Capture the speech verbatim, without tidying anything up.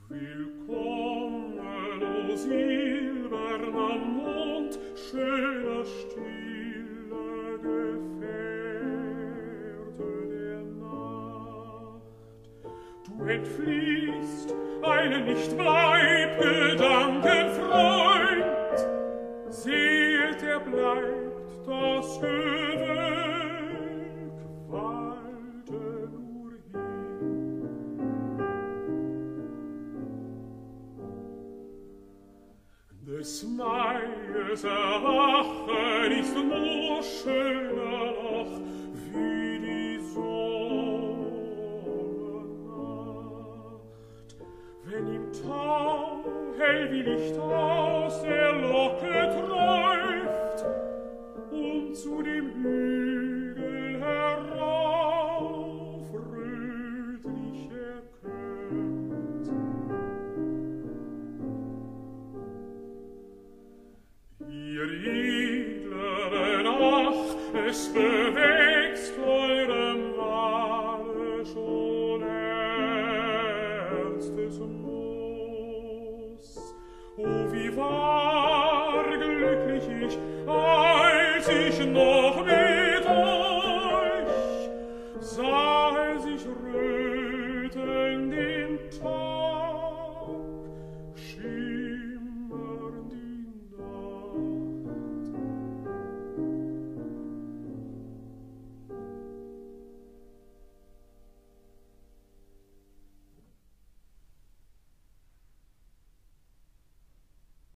Willkommen, o silberner Mond, schöner, stiller Gefährte der Nacht. Du entfliehst einen nicht weit Gedankenfreund, seht, er bleibt das Gewölk, walte nur hin. Des Maies Erwachen ist nur schöner noch wie die Sommernacht, wenn im Tau hell wie Licht aus der Locke träuft und zu dem Hügel